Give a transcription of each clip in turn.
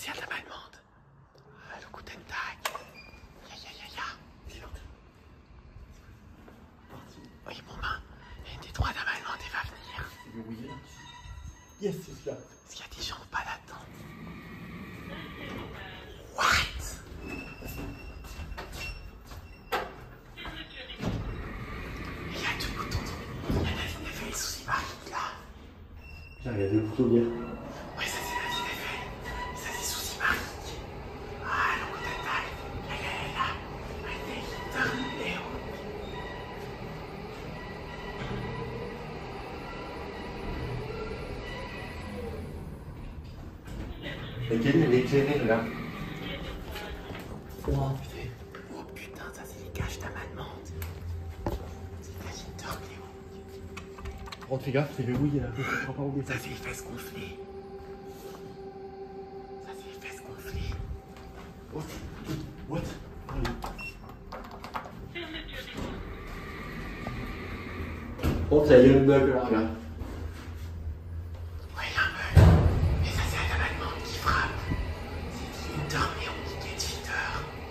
c'est la dame allemande. Ah, le guten Tag. Ya. Oui, mon main. Il y a une des trois dames allemandes, elle va venir. C'est verrouillé là. Yes, c'est celui-là. Est-ce qu'il y a des gens pas là-dedans? What? Il y a deux boutons. Il y a la ligne FL sous Ibarrique là. J'ai regardé le bouton hier. Oui, ça c'est la ligne FL. Ça c'est sous Ibarrique. Ah, le guten Tag. Ya. Meine Damen et Laquelle elle est éclairée là? Oh putain, ça c'est les caches dames allemandes. C'est la ligne Léo. Oh, fais gaffe, c'est verrouillé là. Je pas oublier Ça c'est les fesses gonflées. Ça c'est les fesses gonflées. What? Oh, ça y est, le bug là, regarde. Ouais, il y a un bug. Mais ça c'est la dame allemande qui frappe. C'est die Léo qui get Finder.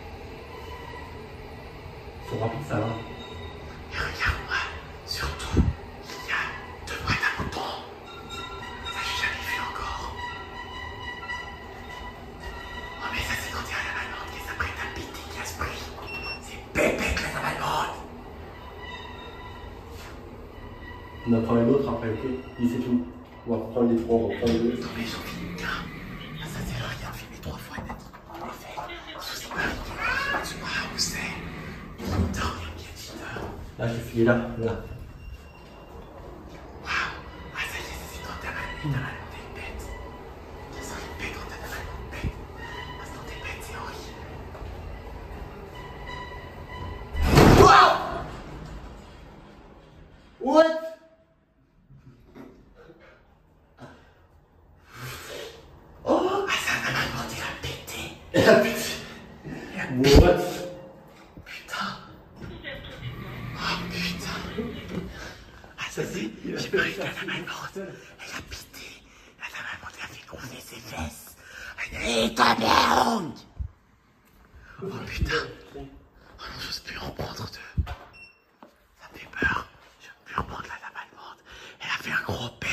Faut rapide ça va. Et regarde-moi, surtout, il y a deux boîtes à boutons. Ça j'ai jamais vu encore. Oh mais ça c'est quand il y a la dame allemande qui s'apprête à péter, qui a ce prix. C'est pépette la dame allemande. On en prend un autre après, ok? Et c'est tout. On va prendre les trois, on va prendre les deux. Non mais j'en finis qu'un. Ça c'est le rien filmé 3 fois net. En effet, sous Ibarrique, tu vois où c'est. Il dort, il y a un get Finder. Là, j'ai filé là. Waouh! Ah ça y est, c'est quand ta dame allemande est bête. Ça sent une bête quand ta dame allemande est bête. Parce que quand t'es bête, c'est horrible. What? Oh! Ah ça dame allemande, il a pété. Elle a pété. What? Putain! Oh putain! Ah ça c'est... J'ai pas avec la dame allemande. Elle a pété. La dame allemande, elle a fait gonfler ses fesses. Elle est ta merde! Oh putain! Oh non, j'ose plus en prendre deux. Ça me fait peur. Je veux plus en prendre la dame allemande. Elle a fait un gros